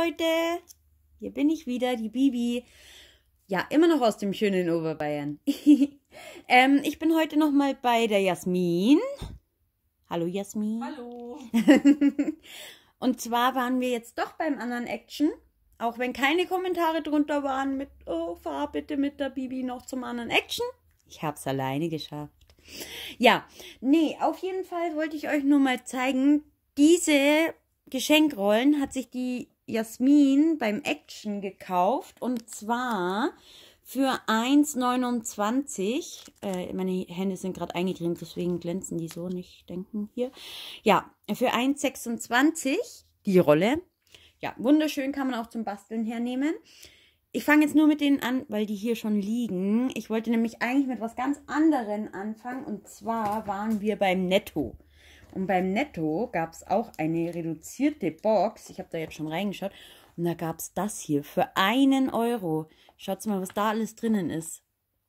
Leute, hier bin ich wieder, die Bibi. Ja, immer noch aus dem schönen Oberbayern. Ich bin heute noch mal bei der Jasmin. Hallo Jasmin. Hallo. Und zwar waren wir jetzt doch beim anderen Action. Auch wenn keine Kommentare drunter waren mit, oh, fahr bitte mit der Bibi noch zum anderen Action. Ich habe es alleine geschafft. Ja, nee, auf jeden Fall wollte ich euch nur mal zeigen, diese Geschenkrollen hat sich die Jasmin beim Action gekauft. Und zwar für 1,29. Meine Hände sind gerade eingecremt, deswegen glänzen die so, nicht denken hier. Ja, für 1,26 die Rolle. Ja, wunderschön, kann man auch zum Basteln hernehmen. Ich fange jetzt nur mit denen an, weil die hier schon liegen. Ich wollte nämlich eigentlich mit was ganz anderem anfangen. Und zwar waren wir beim Netto. Und beim Netto gab es auch eine reduzierte Box. Ich habe da jetzt schon reingeschaut. Und da gab es das hier für 1 Euro. Schaut mal, was da alles drinnen ist.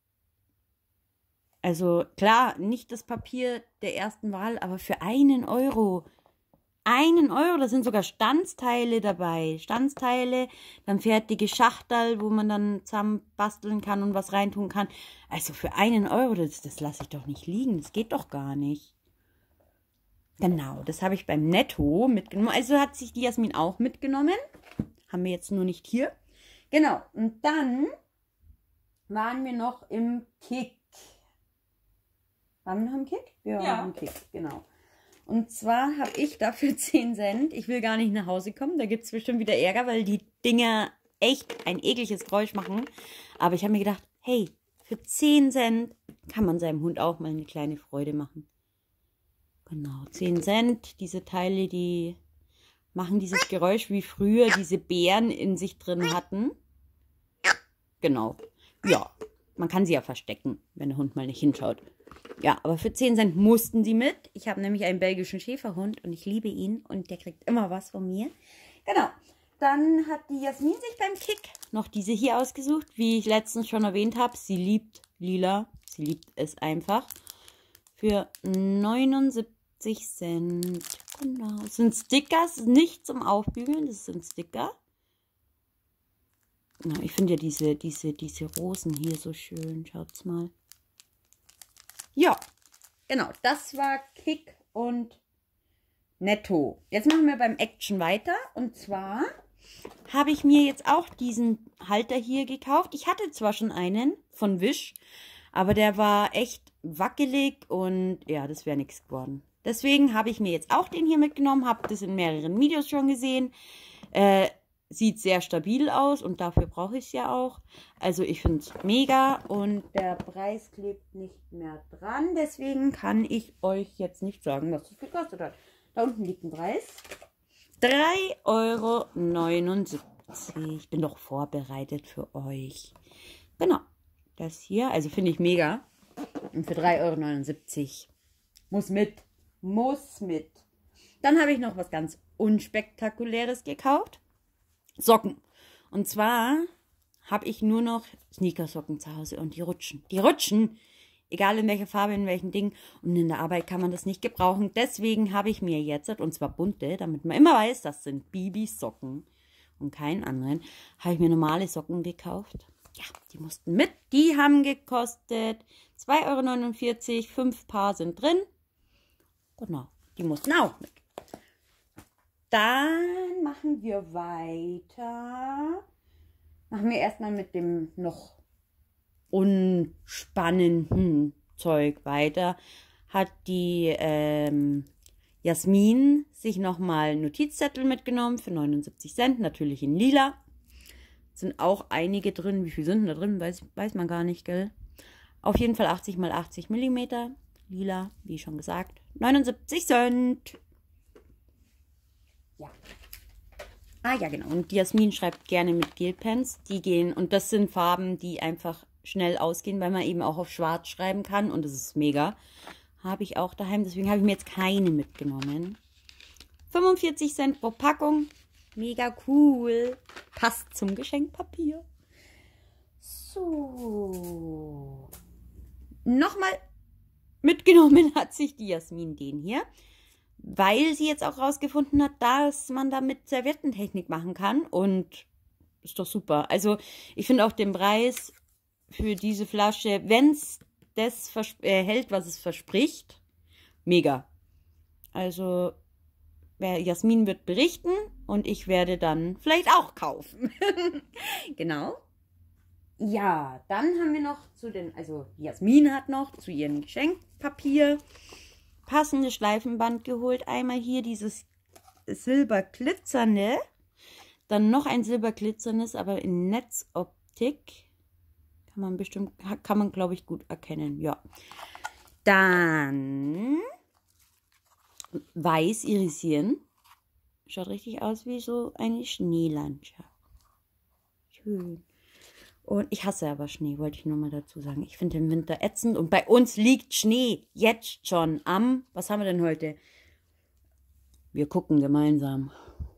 Also klar, nicht das Papier der ersten Wahl, aber für 1 Euro. 1 Euro, da sind sogar Stanzteile dabei. Stanzteile, dann fertige Schachtel, wo man dann zusammen basteln kann und was reintun kann. Also für 1 Euro, das lasse ich doch nicht liegen. Das geht doch gar nicht. Genau, das habe ich beim Netto mitgenommen. Also hat sich die Jasmin auch mitgenommen. Haben wir jetzt nur nicht hier. Genau, und dann waren wir noch im Kick. Waren wir noch im Kick? Ja, im Kick, genau. Und zwar habe ich dafür 10 Cent. Ich will gar nicht nach Hause kommen. Da gibt es bestimmt wieder Ärger, weil die Dinger echt ein ekliges Geräusch machen. Aber ich habe mir gedacht, hey, für 10 Cent kann man seinem Hund auch mal eine kleine Freude machen. Genau, 10 Cent. Diese Teile, die machen dieses Geräusch wie früher diese Bären in sich drin hatten. Genau. Ja, man kann sie ja verstecken, wenn der Hund mal nicht hinschaut. Ja, aber für 10 Cent mussten sie mit. Ich habe nämlich einen belgischen Schäferhund und ich liebe ihn und der kriegt immer was von mir. Genau. Dann hat die Jasmin sich beim Kick noch diese hier ausgesucht. Wie ich letztens schon erwähnt habe, sie liebt lila. Sie liebt es einfach. Für 79 Cent. Genau. Das sind Stickers, nicht zum Aufbügeln. Das sind Sticker. Ja, ich finde ja diese Rosen hier so schön. Schaut's mal. Ja, genau, das war Kick und Netto. Jetzt machen wir beim Action weiter. Und zwar habe ich mir jetzt auch diesen Halter hier gekauft. Ich hatte zwar schon einen von Wish, aber der war echt wackelig und ja, das wäre nichts geworden. Deswegen habe ich mir jetzt auch den hier mitgenommen, habe das in mehreren Videos schon gesehen. Sieht sehr stabil aus und dafür brauche ich es ja auch. Also ich finde es mega und der Preis klebt nicht mehr dran. Deswegen kann ich euch jetzt nicht sagen, was es gekostet hat. Da unten liegt ein Preis. 3,79 Euro. Ich bin doch vorbereitet für euch. Genau, das hier, also finde ich mega. Und für 3,79 Euro. Muss mit. Muss mit. Dann habe ich noch was ganz Unspektakuläres gekauft. Socken. Und zwar habe ich nur noch Sneakersocken zu Hause und die rutschen. Die rutschen, egal in welcher Farbe, in welchem Ding. Und in der Arbeit kann man das nicht gebrauchen. Deswegen habe ich mir jetzt, und zwar bunte, damit man immer weiß, das sind Bibis Socken und keinen anderen, habe ich mir normale Socken gekauft. Ja, die mussten mit. Die haben gekostet 2,49 Euro. 5 Paar sind drin. Genau, die mussten auch mit. Dann machen wir weiter. Machen wir erstmal mit dem noch unspannenden Zeug weiter. Hat die Jasmin sich nochmal Notizzettel mitgenommen für 79 Cent. Natürlich in lila. Sind auch einige drin. Wie viel sind da drin? Weiß man gar nicht, gell? Auf jeden Fall 80 x 80 mm. Lila, wie schon gesagt. 79 Cent. Ja. Ah ja, genau. Und die Jasmin schreibt gerne mit Gelpens. Die gehen, und das sind Farben, die einfach schnell ausgehen, weil man eben auch auf Schwarz schreiben kann. Und das ist mega. Habe ich auch daheim. Deswegen habe ich mir jetzt keine mitgenommen. 45 Cent pro Packung. Mega cool. Passt zum Geschenkpapier. So. Nochmal mitgenommen hat sich die Jasmin den hier. weil sie jetzt auch rausgefunden hat, dass man damit Serviettentechnik machen kann. Und ist doch super. Also ich finde auch den Preis für diese Flasche, wenn es das hält, was es verspricht, mega. Also Jasmin wird berichten und ich werde dann vielleicht auch kaufen. Genau. Ja, dann haben wir noch also Jasmin hat noch zu ihrem Geschenkpapier passendes Schleifenband geholt. Einmal hier dieses silberglitzernde, dann noch ein silberglitzerndes, aber in Netzoptik. Kann man glaube ich gut erkennen, ja. Dann weiß irisieren. Schaut richtig aus wie so eine Schneelandschaft. Schön. Und ich hasse aber Schnee, wollte ich nur mal dazu sagen. Ich finde den Winter ätzend und bei uns liegt Schnee jetzt schon was haben wir denn heute? Wir gucken gemeinsam.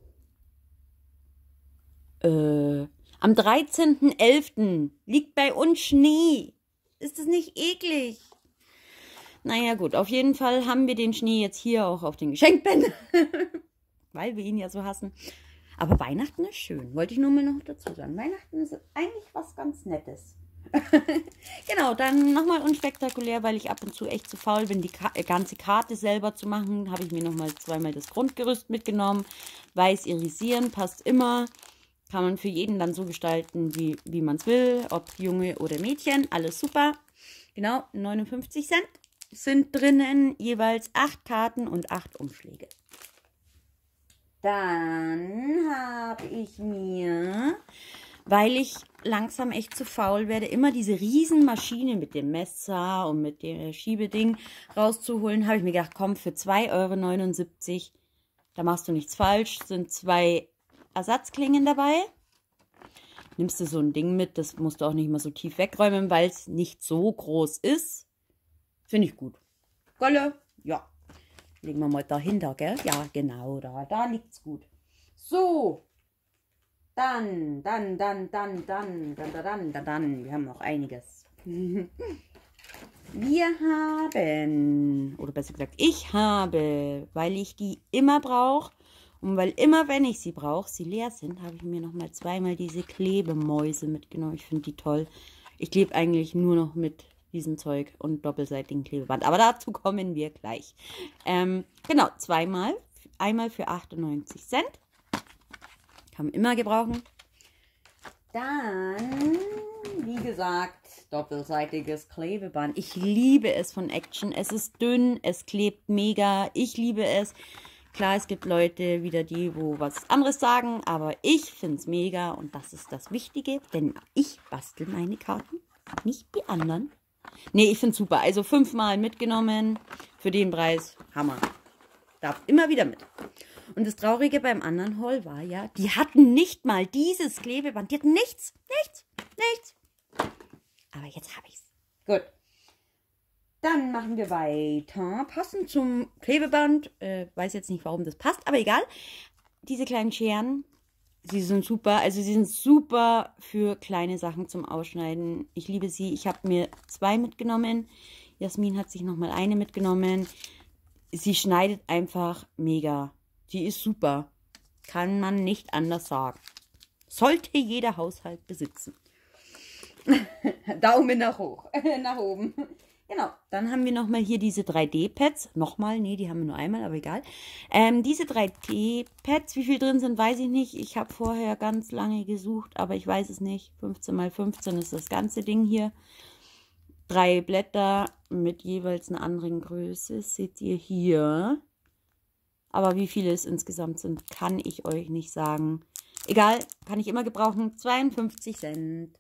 Am 13.11. liegt bei uns Schnee. Ist das nicht eklig? Naja gut, auf jeden Fall haben wir den Schnee jetzt hier auch auf den Geschenkbändern. Weil wir ihn ja so hassen. Aber Weihnachten ist schön. Wollte ich nur mal noch dazu sagen. Weihnachten ist eigentlich was ganz Nettes. Genau, dann nochmal unspektakulär, weil ich ab und zu echt zu faul bin, die ganze Karte selber zu machen. Habe ich mir nochmal zweimal das Grundgerüst mitgenommen. Weiß irisieren, passt immer. Kann man für jeden dann so gestalten, wie man es will. Ob Junge oder Mädchen, alles super. Genau, 59 Cent sind drinnen. Jeweils 8 Karten und 8 Umschläge. Dann habe ich mir, weil ich langsam echt zu faul werde, immer diese Riesenmaschine mit dem Messer und mit dem Schiebeding rauszuholen, habe ich mir gedacht, komm, für 2,79 €, da machst du nichts falsch, sind 2 Ersatzklingen dabei. Nimmst du so ein Ding mit, das musst du auch nicht mal so tief wegräumen, weil es nicht so groß ist. Finde ich gut. Golle, ja. Legen wir mal dahinter, gell? Ja, genau, da liegt es gut. So, dann. Wir haben noch einiges. Wir haben, oder besser gesagt, ich habe, weil ich die immer brauche und weil immer, wenn ich sie brauche, sie leer sind, habe ich mir noch mal zweimal diese Klebemäuse mitgenommen. Ich finde die toll. Ich klebe eigentlich nur noch mit diesem Zeug und doppelseitigen Klebeband. Aber dazu kommen wir gleich. Genau, zweimal. Einmal für 98 Cent. Kann man immer gebrauchen. Dann, wie gesagt, doppelseitiges Klebeband. Ich liebe es von Action. Es ist dünn, es klebt mega. Ich liebe es. Klar, es gibt Leute wieder, wo was anderes sagen, aber ich finde es mega und das ist das Wichtige, denn ich bastel meine Karten, nicht die anderen. Nee, ich finde es super. Also 5-mal mitgenommen. Für den Preis, Hammer. Darf immer wieder mit. Und das Traurige beim anderen Haul war ja, die hatten nicht mal dieses Klebeband. Die hatten nichts. Aber jetzt habe ich es. Gut. Dann machen wir weiter. Passend zum Klebeband. Weiß jetzt nicht, warum das passt, aber egal. Diese kleinen Scheren. Sie sind super, also sie sind super für kleine Sachen zum Ausschneiden. Ich liebe sie. Ich habe mir 2 mitgenommen. Jasmin hat sich nochmal eine mitgenommen. Sie schneidet einfach mega. Sie ist super. Kann man nicht anders sagen. Sollte jeder Haushalt besitzen. Daumen nach oben. Genau, dann haben wir nochmal hier diese 3D-Pads. Nochmal, nee, die haben wir nur einmal, aber egal. Diese 3D-Pads, wie viel drin sind, weiß ich nicht. Ich habe vorher ganz lange gesucht, aber ich weiß es nicht. 15 x 15 ist das ganze Ding hier. 3 Blätter mit jeweils einer anderen Größe, seht ihr hier. Aber wie viele es insgesamt sind, kann ich euch nicht sagen. Egal, kann ich immer gebrauchen. 52 Cent.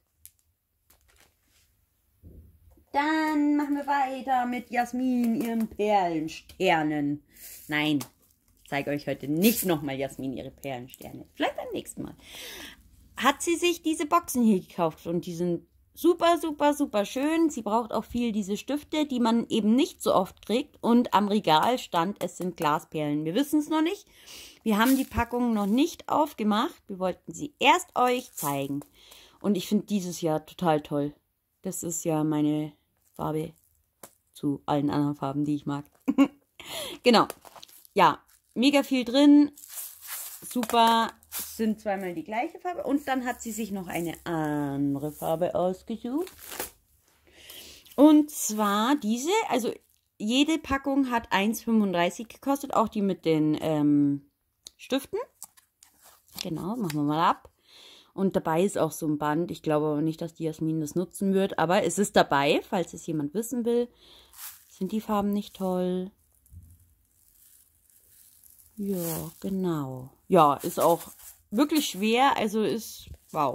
Dann machen wir weiter mit Jasmin, ihren Perlensternen. Nein, ich zeige euch heute nicht nochmal Jasmin, ihre Perlensterne. Vielleicht beim nächsten Mal. Hat sie sich diese Boxen hier gekauft und die sind super, super, super schön. Sie braucht auch viel diese Stifte, die man eben nicht so oft kriegt. Und am Regal stand, es sind Glasperlen. Wir wissen es noch nicht. Wir haben die Packung noch nicht aufgemacht. Wir wollten sie erst euch zeigen. Und ich finde dieses Jahr total toll. Das ist ja meine Farbe zu allen anderen Farben, die ich mag. Genau. ja, mega viel drin. Super, sind zweimal die gleiche Farbe. Und dann hat sie sich noch eine andere Farbe ausgesucht. Und zwar diese, also jede Packung hat 1,35 gekostet, auch die mit den Stiften. Genau, machen wir mal ab. Und dabei ist auch so ein Band. Ich glaube aber nicht, dass die Jasmin das nutzen wird. Aber es ist dabei, falls es jemand wissen will. Sind die Farben nicht toll? Ja, genau. Ja, ist auch wirklich schwer. Also ist, wow.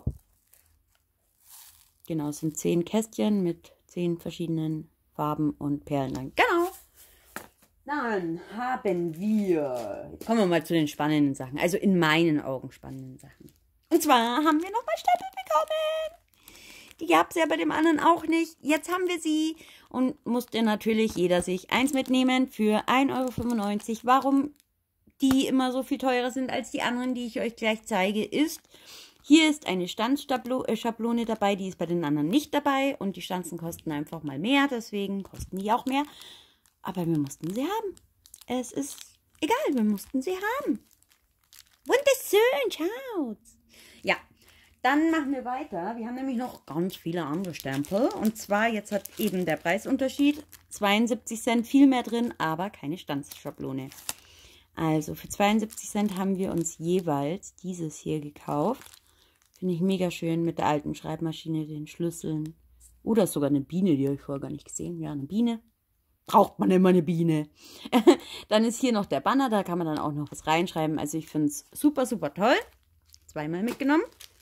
Genau, es sind 10 Kästchen mit 10 verschiedenen Farben und Perlen. Genau. Dann haben wir, jetzt kommen wir mal zu den spannenden Sachen. Also in meinen Augen spannenden Sachen. Und zwar haben wir nochmal Stempel bekommen. Die gab es ja bei dem anderen auch nicht. Jetzt haben wir sie und musste natürlich jeder sich eins mitnehmen für 1,95 €. Warum die immer so viel teurer sind als die anderen, die ich euch gleich zeige, ist, hier ist eine Stanzschablone dabei, die ist bei den anderen nicht dabei. Und die Stanzen kosten einfach mal mehr, deswegen kosten die auch mehr. Aber wir mussten sie haben. Es ist egal, wir mussten sie haben. Wunderschön, schaut's. Ja, dann machen wir weiter. Wir haben nämlich noch ganz viele andere Stempel. Und zwar, jetzt hat eben der Preisunterschied 72 Cent, viel mehr drin, aber keine Stanzschablone. Also für 72 Cent haben wir uns jeweils dieses hier gekauft. Finde ich mega schön mit der alten Schreibmaschine, den Schlüsseln. Oder ist sogar eine Biene, die habe ich vorher gar nicht gesehen. Ja, eine Biene. Braucht man immer eine Biene. Dann ist hier noch der Banner, da kann man dann auch noch was reinschreiben. Also ich finde es super, super toll. Zweimal mitgenommen.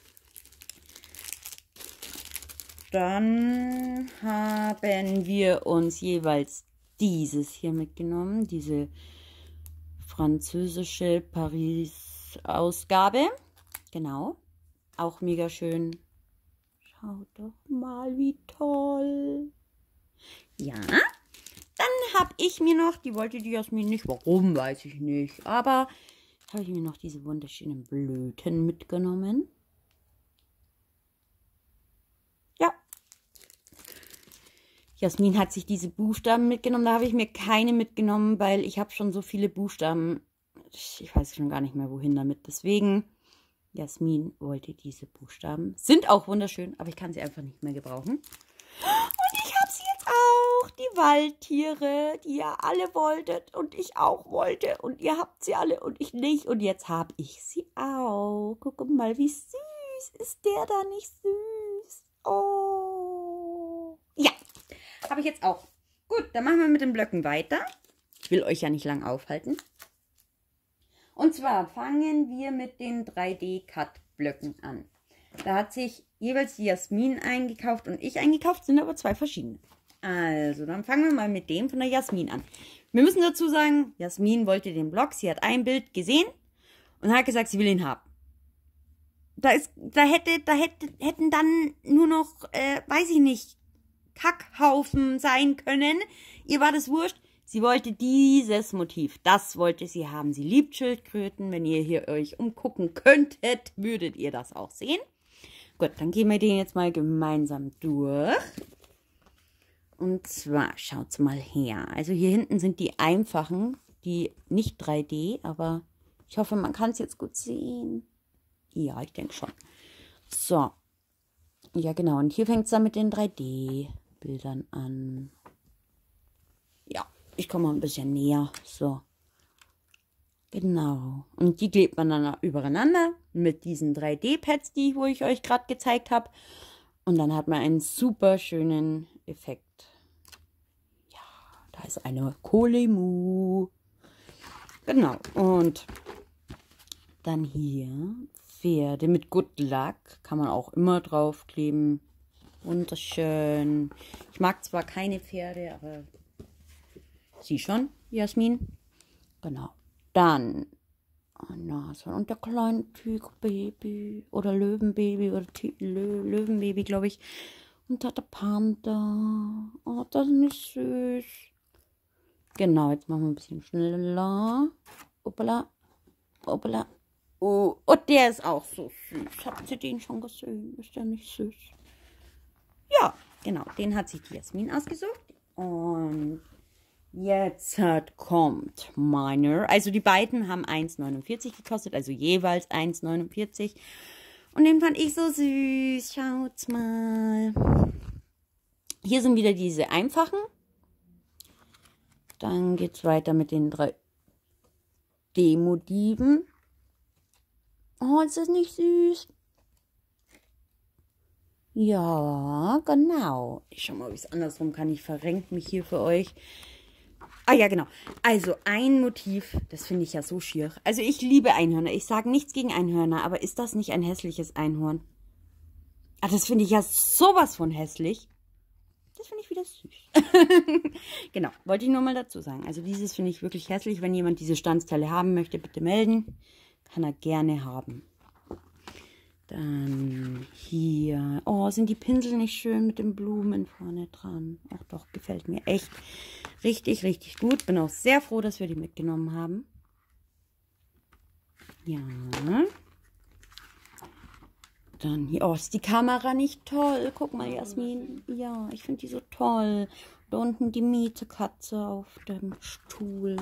Dann haben wir uns jeweils dieses hier mitgenommen. Diese französische Paris-Ausgabe. Genau. Auch mega schön. Schaut doch mal, wie toll. Ja. Dann habe ich mir noch, die wollte die Jasmin nicht, warum, weiß ich nicht. Aber habe ich mir noch diese wunderschönen Blüten mitgenommen. Ja. Jasmin hat sich diese Buchstaben mitgenommen. Da habe ich mir keine mitgenommen, weil ich habe schon so viele Buchstaben. Ich weiß schon gar nicht mehr, wohin damit. Deswegen, Jasmin wollte diese Buchstaben. Sind auch wunderschön, aber ich kann sie einfach nicht mehr gebrauchen. Und ich habe sie jetzt auch, die Waldtiere, die ihr alle wolltet und ich auch wollte. Und ihr habt sie alle und ich nicht. Und jetzt habe ich sie auch. Guck mal, wie süß. Ist der da nicht süß? Oh. Ja, habe ich jetzt auch. Gut, dann machen wir mit den Blöcken weiter. Ich will euch ja nicht lang aufhalten. Und zwar fangen wir mit den 3D-Cut-Blöcken an. Da hat sich jeweils die Jasmin eingekauft und ich eingekauft, sind aber zwei verschiedene. Also, dann fangen wir mal mit dem von der Jasmin an. Wir müssen dazu sagen, Jasmin wollte den Block, sie hat ein Bild gesehen und hat gesagt, sie will ihn haben. Hätten dann nur noch, weiß ich nicht, Kackhaufen sein können. Ihr war das wurscht. Sie wollte dieses Motiv, das wollte sie haben. Sie liebt Schildkröten. Wenn ihr hier euch umgucken könntet, würdet ihr das auch sehen. Gut, dann gehen wir den jetzt mal gemeinsam durch. Und zwar, schaut's mal her. Also hier hinten sind die einfachen, die nicht 3D, aber ich hoffe, man kann es jetzt gut sehen. Ja, ich denke schon. So. Ja, genau. Und hier fängt es dann mit den 3D-Bildern an. Ja, ich komme mal ein bisschen näher. So. Genau. Und die klebt man dann übereinander mit diesen 3D-Pads, wo ich euch gerade gezeigt habe. Und dann hat man einen super schönen Effekt. Ja, da ist eine Kolemu. Genau. Und dann hier Pferde mit Good Luck. Kann man auch immer draufkleben. Wunderschön. Ich mag zwar keine Pferde, aber sie schon, Jasmin. Genau. Dann Nase und der kleine Tigerbaby oder Löwenbaby oder Löwenbaby, glaube ich. Und da der Panda. Oh, das ist nicht süß. Genau, jetzt machen wir ein bisschen schneller. Hoppala. Hoppala. Oh, und der ist auch so süß. Habt ihr den schon gesehen? Ist der nicht süß? Ja, genau. Den hat sich die Jasmin ausgesucht. Und Jetzt kommt meiner. Also die beiden haben 1,49 gekostet, also jeweils 1,49. Und den fand ich so süß. Schaut's mal. Hier sind wieder diese einfachen. Dann geht's weiter mit den 3D-Motiven. Oh, ist das nicht süß? Ja, genau. Ich schau mal, wie es andersrum kann. Ich verrenke mich hier für euch. Ah ja, genau. Also ein Motiv, das finde ich ja so schier. Also ich liebe Einhörner. Ich sage nichts gegen Einhörner, aber ist das nicht ein hässliches Einhorn? Ah, das finde ich ja sowas von hässlich. Das finde ich wieder süß. Genau, wollte ich nur mal dazu sagen. Also dieses finde ich wirklich hässlich. Wenn jemand diese Standsteile haben möchte, bitte melden. Kann er gerne haben. Dann hier. Oh, sind die Pinsel nicht schön mit den Blumen vorne dran? Ach doch, gefällt mir echt richtig, richtig gut. Bin auch sehr froh, dass wir die mitgenommen haben. Ja. Dann hier. Oh, ist die Kamera nicht toll? Guck mal, Jasmin. Ja, ich finde die so toll. Da unten die Mietekatze auf dem Stuhl.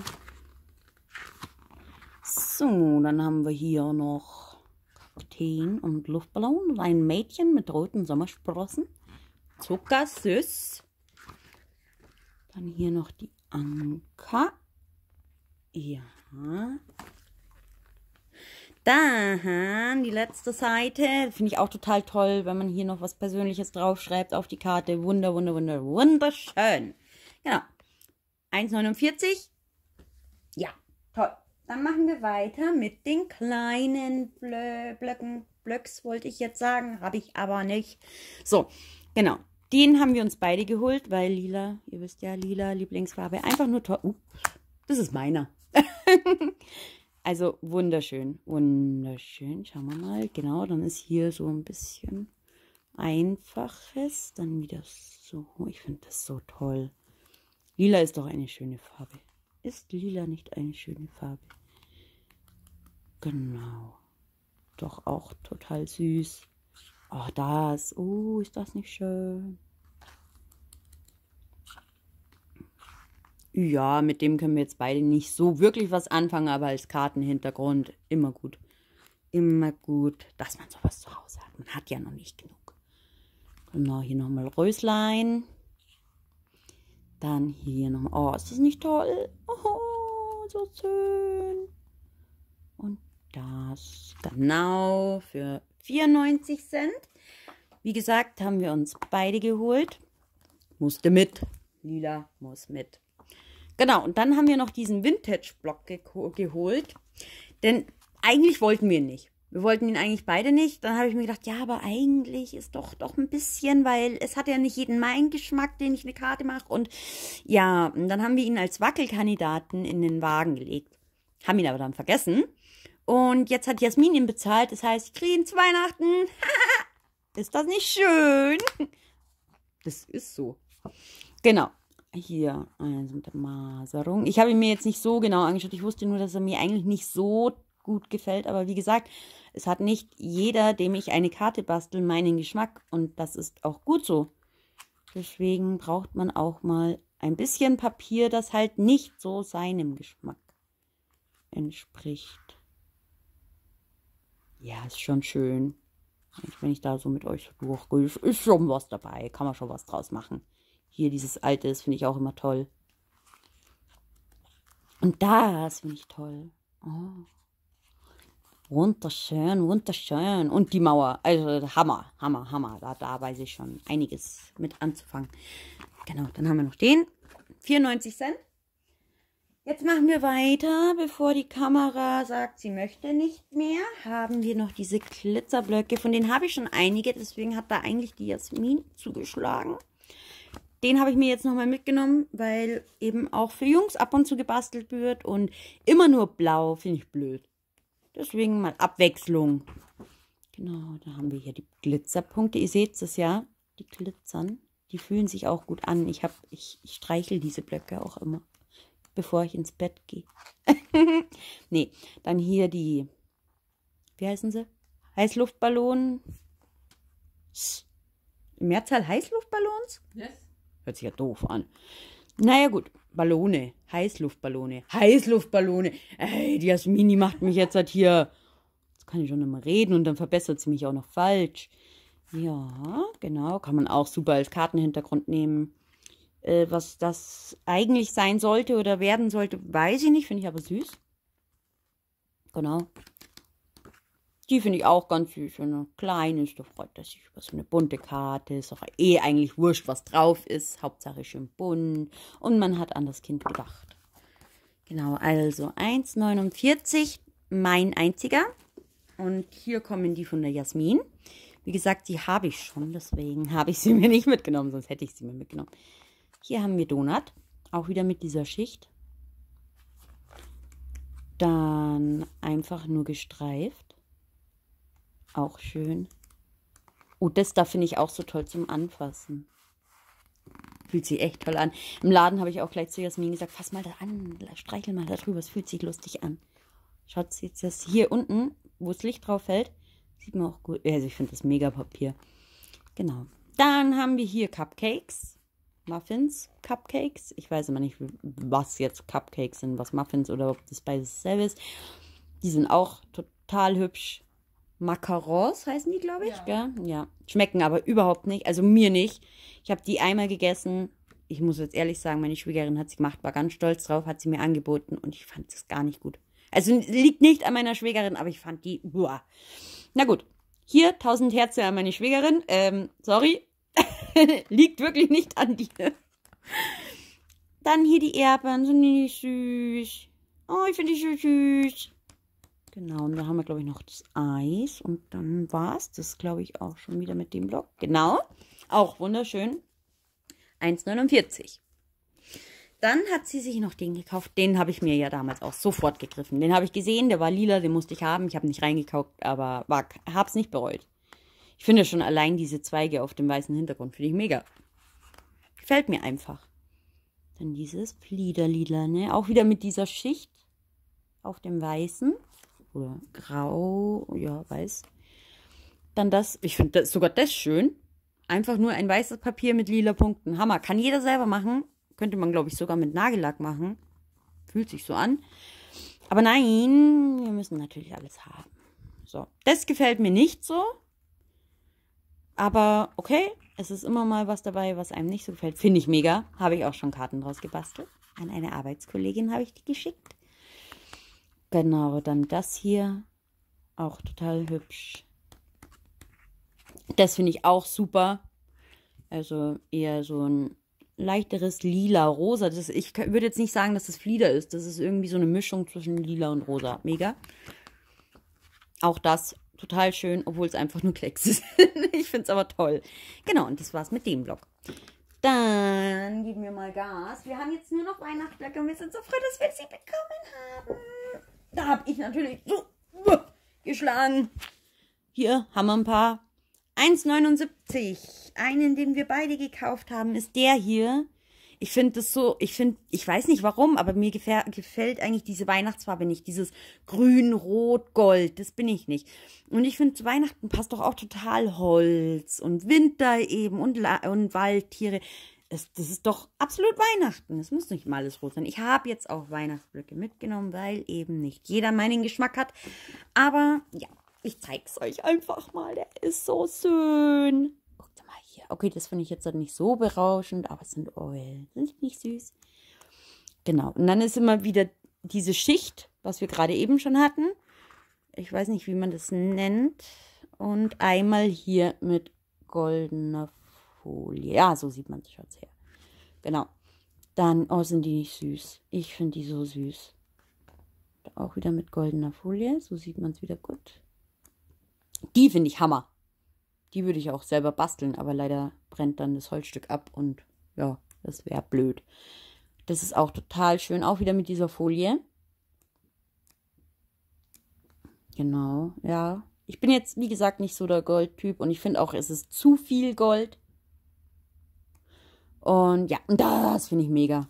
So, dann haben wir hier noch Kakteen und Luftballon und ein Mädchen mit roten Sommersprossen. Zuckersüß. Dann hier noch die Anker. Ja. Dann die letzte Seite. Finde ich auch total toll, wenn man hier noch was Persönliches draufschreibt auf die Karte. Wunderschön. Genau. 1,49. Ja, toll. Dann machen wir weiter mit den kleinen Blöcks, wollte ich jetzt sagen. Habe ich aber nicht. So, genau. Den haben wir uns beide geholt, weil lila, ihr wisst ja, lila, Lieblingsfarbe. Einfach nur toll. Das ist meiner. Also wunderschön, wunderschön. Schauen wir mal. Genau, dann ist hier so ein bisschen Einfaches. Dann wieder so. Ich finde das so toll. Lila ist doch eine schöne Farbe. Ist lila nicht eine schöne Farbe? Genau. Doch auch total süß. Oh, das. Oh, ist das nicht schön? Ja, mit dem können wir jetzt beide nicht so wirklich was anfangen, aber als Kartenhintergrund immer gut. Immer gut, dass man sowas zu Hause hat. Man hat ja noch nicht genug. Genau, hier nochmal Röslein. Dann hier nochmal. Oh, ist das nicht toll? Oh, so schön. Und das genau für 94 Cent. Wie gesagt, haben wir uns beide geholt. Musste mit. Lila muss mit. Genau, und dann haben wir noch diesen Vintage-Block geholt. Denn eigentlich wollten wir ihn nicht. Wir wollten ihn eigentlich beide nicht. Dann habe ich mir gedacht, ja, aber eigentlich ist doch ein bisschen, weil es hat ja nicht jeden meinen Geschmack, den ich eine Karte mache. Und ja, und dann haben wir ihn als Wackelkandidaten in den Wagen gelegt. Haben ihn aber dann vergessen. Und jetzt hat Jasmin ihn bezahlt. Das heißt, ich kriege ihn zu Weihnachten. Ist das nicht schön? Das ist so. Genau. Hier, also mit der Maserung. Ich habe ihn mir jetzt nicht so genau angeschaut. Ich wusste nur, dass er mir eigentlich nicht so gut gefällt. Aber wie gesagt, es hat nicht jeder, dem ich eine Karte bastel, meinen Geschmack. Und das ist auch gut so. Deswegen braucht man auch mal ein bisschen Papier, das halt nicht so seinem Geschmack entspricht. Ja, ist schon schön. Wenn ich da so mit euch durchgehe, ist schon was dabei. Kann man schon was draus machen. Hier dieses alte, das finde ich auch immer toll. Und das finde ich toll. Oh. Wunderschön, wunderschön. Und die Mauer, also Hammer. Da weiß ich schon einiges mit anzufangen. Genau, dann haben wir noch den. 94 Cent. Jetzt machen wir weiter, bevor die Kamera sagt, sie möchte nicht mehr. Haben wir noch diese Glitzerblöcke. Von denen habe ich schon einige, deswegen hat da eigentlich die Jasmin zugeschlagen. Den habe ich mir jetzt nochmal mitgenommen, weil eben auch für Jungs ab und zu gebastelt wird. Und immer nur blau finde ich blöd. Deswegen mal Abwechslung. Genau, da haben wir hier die Glitzerpunkte. Ihr seht es ja, die glitzern. Die fühlen sich auch gut an. Ich streichel diese Blöcke auch immer, bevor ich ins Bett gehe. Nee, dann hier die, wie heißen sie? Heißluftballonen. Mehrzahl Heißluftballons? Yes. Hört sich ja doof an. Naja gut, Ballone, Heißluftballone, Heißluftballone. Ey, die Jasmin, die macht mich jetzt halt hier. Jetzt kann ich schon nicht mehr reden und dann verbessert sie mich auch noch falsch. Ja, genau, kann man auch super als Kartenhintergrund nehmen. Was das eigentlich sein sollte oder werden sollte, weiß ich nicht, finde ich aber süß. Genau. Die finde ich auch ganz süß. Eine kleine ist, da freut er sich über so eine bunte Karte. Ist auch eigentlich wurscht, was drauf ist. Hauptsache schön bunt. Und man hat an das Kind gedacht. Genau, also 1,49, mein einziger. Und hier kommen die von der Jasmin. Wie gesagt, die habe ich schon, deswegen habe ich sie mir nicht mitgenommen, sonst hätte ich sie mir mitgenommen. Hier haben wir Donut, auch wieder mit dieser Schicht. Dann einfach nur gestreift. Auch schön. Oh, das da finde ich auch so toll zum Anfassen. Fühlt sich echt toll an. Im Laden habe ich auch gleich zu Jasmin gesagt, fass mal da an, streichel mal da drüber, es fühlt sich lustig an. Schaut jetzt das hier unten, wo das Licht drauf fällt, sieht man auch gut. Also ich finde das mega Papier. Genau. Dann haben wir hier Cupcakes. Muffins, Cupcakes. Ich weiß immer nicht, was jetzt Cupcakes sind, was Muffins oder ob das beides dasselbe ist. Die sind auch total hübsch. Macarons heißen die, glaube ich. Ja. Gell? Ja. Schmecken aber überhaupt nicht. Also mir nicht. Ich habe die einmal gegessen. Ich muss jetzt ehrlich sagen, meine Schwiegerin hat sie gemacht, war ganz stolz drauf, hat sie mir angeboten und ich fand es gar nicht gut. Also liegt nicht an meiner Schwägerin, aber ich fand die, boah. Na gut, hier 1000 Herze an meine Schwägerin. Sorry, liegt wirklich nicht an dir. Dann hier die Erdbeeren, sind die nicht süß. Oh, ich finde die so süß. Genau, und da haben wir, glaube ich, noch das Eis. Und dann war es das, glaube ich, auch schon wieder mit dem Block. Genau, auch wunderschön. 1,49. Dann hat sie sich noch den gekauft. Den habe ich mir ja damals auch sofort gegriffen. Den habe ich gesehen, der war lila, den musste ich haben. Ich habe nicht reingekauft, aber habe es nicht bereut. Ich finde schon allein diese Zweige auf dem weißen Hintergrund, finde ich mega. Gefällt mir einfach. Dann dieses Fliederlila, ne? Auch wieder mit dieser Schicht auf dem Weißen. Oder grau, ja, weiß. Dann das, ich finde sogar das schön. Einfach nur ein weißes Papier mit lila Punkten. Hammer, kann jeder selber machen. Könnte man, glaube ich, sogar mit Nagellack machen. Fühlt sich so an. Aber nein, wir müssen natürlich alles haben. So, das gefällt mir nicht so. Aber okay, es ist immer mal was dabei, was einem nicht so gefällt. Finde ich mega. Habe ich auch schon Karten draus gebastelt. An eine Arbeitskollegin habe ich die geschickt. Genau, dann das hier. Auch total hübsch. Das finde ich auch super. Also eher so ein leichteres Lila-Rosa. Ich würde jetzt nicht sagen, dass das Flieder ist. Das ist irgendwie so eine Mischung zwischen Lila und Rosa. Mega. Auch das total schön, obwohl es einfach nur Kleckse sind. Ich finde es aber toll. Genau, und das war's mit dem Block. Dann geben wir mal Gas. Wir haben jetzt nur noch Weihnachtsblöcke und wir sind so froh, dass wir sie bekommen haben. Da habe ich natürlich so geschlagen. Hier haben wir ein paar. 1,79. Einen, den wir beide gekauft haben, ist der hier. Ich finde das so, ich weiß nicht warum, aber mir gefällt eigentlich diese Weihnachtsfarbe nicht. Dieses Grün, Rot, Gold, das bin ich nicht. Und ich finde, zu Weihnachten passt doch auch total Holz und Winter eben und Waldtiere. Das ist doch absolut Weihnachten. Es muss nicht mal alles rot sein. Ich habe jetzt auch Weihnachtsblöcke mitgenommen, weil eben nicht jeder meinen Geschmack hat. Aber ja, ich zeige es euch einfach mal. Der ist so schön. Guckt mal hier. Okay, das finde ich jetzt nicht so berauschend, aber es sind Eulen. Sind die nicht süß? Genau. Und dann ist immer wieder diese Schicht, was wir gerade eben schon hatten. Ich weiß nicht, wie man das nennt. Und einmal hier mit goldener Folie. Ja, so sieht man es schon her. Genau. Dann, oh, sind die nicht süß. Ich finde die so süß. Auch wieder mit goldener Folie. So sieht man es wieder gut. Die finde ich Hammer. Die würde ich auch selber basteln, aber leider brennt dann das Holzstück ab und ja, das wäre blöd. Das ist auch total schön, auch wieder mit dieser Folie. Genau, ja. Ich bin jetzt, wie gesagt, nicht so der Goldtyp und ich finde auch, es ist zu viel Gold. Und ja, und das finde ich mega.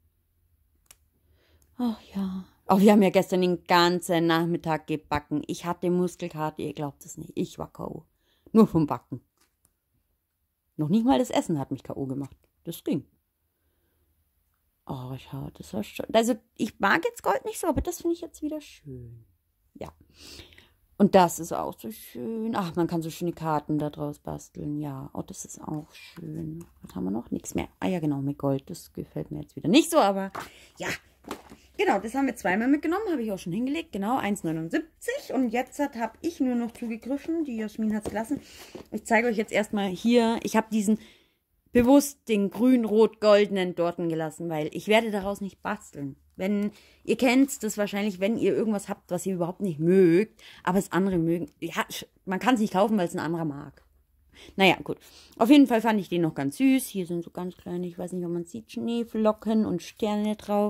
Ach ja. Oh, wir haben ja gestern den ganzen Nachmittag gebacken. Ich hatte Muskelkater, ihr glaubt es nicht. Ich war K.O. Nur vom Backen. Noch nicht mal das Essen hat mich K.O. gemacht. Das ging. Oh, schau, das war schon. Also, ich mag jetzt Gold nicht so, aber das finde ich jetzt wieder schön. Ja. Und das ist auch so schön. Ach, man kann so schöne Karten da draus basteln. Ja, oh, das ist auch schön. Was haben wir noch? Nichts mehr. Ah ja, genau, mit Gold. Das gefällt mir jetzt wieder nicht so, aber ja. Genau, das haben wir zweimal mitgenommen. Habe ich auch schon hingelegt. Genau, 1,79. Und jetzt habe ich nur noch zugegriffen. Die Jasmin hat es gelassen. Ich zeige euch jetzt erstmal hier. Ich habe diesen bewusst den grün-rot-goldenen dorten gelassen, weil ich werde daraus nicht basteln. Wenn, ihr kennt das wahrscheinlich, wenn ihr irgendwas habt, was ihr überhaupt nicht mögt, aber es andere mögen. Ja, man kann es nicht kaufen, weil es ein anderer mag. Naja, gut. Auf jeden Fall fand ich den noch ganz süß. Hier sind so ganz kleine, ich weiß nicht, ob man sieht, Schneeflocken und Sterne drauf.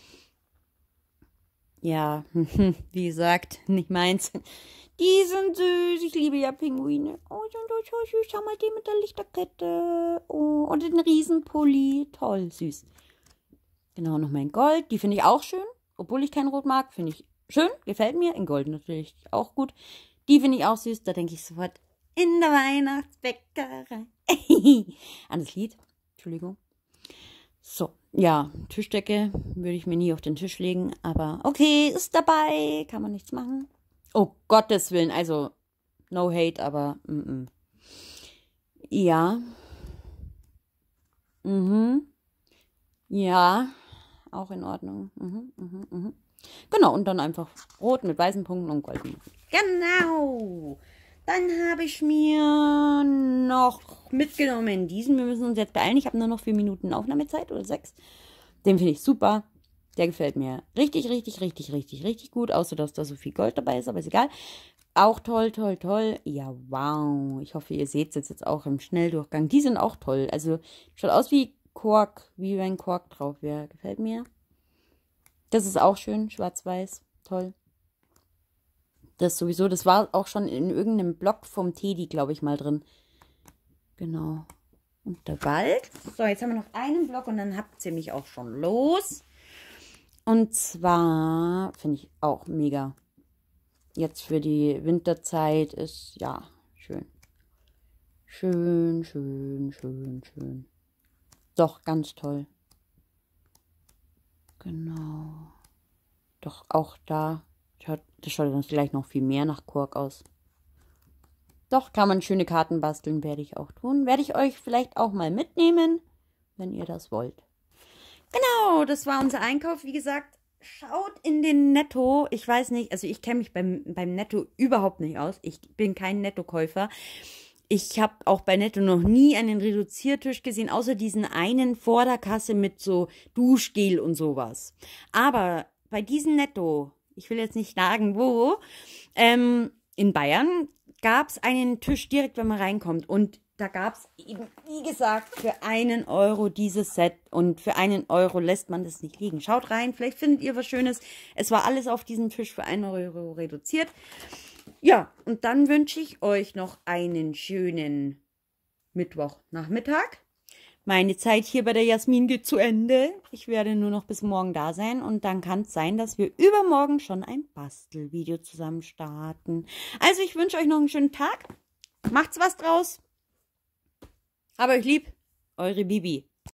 Ja, wie gesagt, nicht meins. Die sind süß. Ich liebe ja Pinguine. Oh, sind so süß. Schau mal, die mit der Lichterkette. Oh, und den Riesenpulli. Toll, süß. Genau, noch mein Gold. Die finde ich auch schön. Obwohl ich kein Rot mag, finde ich schön. Gefällt mir. In Gold natürlich auch gut. Die finde ich auch süß. Da denke ich sofort in der Weihnachtsbäckerei. An das Lied. Entschuldigung. So, ja, Tischdecke würde ich mir nie auf den Tisch legen. Aber okay, ist dabei. Kann man nichts machen. Oh, Gottes Willen. Also, no hate, aber ja. Ja, auch in Ordnung. Genau, und dann einfach rot mit weißen Punkten und golden. Genau. Dann habe ich mir noch mitgenommen diesen. Wir müssen uns jetzt beeilen. Ich habe nur noch 4 Minuten Aufnahmezeit oder 6. Den finde ich super. Der gefällt mir richtig, richtig, richtig, richtig, richtig gut. Außer, dass da so viel Gold dabei ist, aber ist egal. Auch toll, toll, toll. Ja, wow. Ich hoffe, ihr seht es jetzt auch im Schnelldurchgang. Die sind auch toll. Also, schaut aus wie Kork, wie wenn Kork drauf wäre. Gefällt mir. Das ist auch schön. Schwarz-Weiß. Toll. Das sowieso. Das war auch schon in irgendeinem Blog vom Teddy, glaube ich, mal drin. Genau. Und der Wald. So, jetzt haben wir noch einen Block und dann habt ihr mich auch schon los. Und zwar finde ich auch mega. Jetzt für die Winterzeit ist, ja, schön. Schön, schön, schön, schön. Doch, ganz toll. Genau. Doch, auch da. Das schaut uns vielleicht noch viel mehr nach Kork aus. Doch, kann man schöne Karten basteln, werde ich auch tun. Werde ich euch vielleicht auch mal mitnehmen, wenn ihr das wollt. Genau, das war unser Einkauf. Wie gesagt, schaut in den Netto. Ich weiß nicht, also ich kenne mich beim Netto überhaupt nicht aus. Ich bin kein Nettokäufer. Ich habe auch bei Netto noch nie einen Reduziertisch gesehen, außer diesen einen vor der Kasse mit so Duschgel und sowas. Aber bei diesem Netto, ich will jetzt nicht sagen wo, in Bayern gab es einen Tisch direkt, wenn man reinkommt. Und da gab es eben, wie gesagt, für 1 Euro dieses Set. Und für 1 Euro lässt man das nicht liegen. Schaut rein, vielleicht findet ihr was Schönes. Es war alles auf diesem Tisch für 1 Euro reduziert. Ja, und dann wünsche ich euch noch einen schönen Mittwochnachmittag. Meine Zeit hier bei der Jasmin geht zu Ende. Ich werde nur noch bis morgen da sein und dann kann es sein, dass wir übermorgen schon ein Bastelvideo zusammen starten. Also ich wünsche euch noch einen schönen Tag. Macht's was draus. Hab euch lieb. Eure Bibi.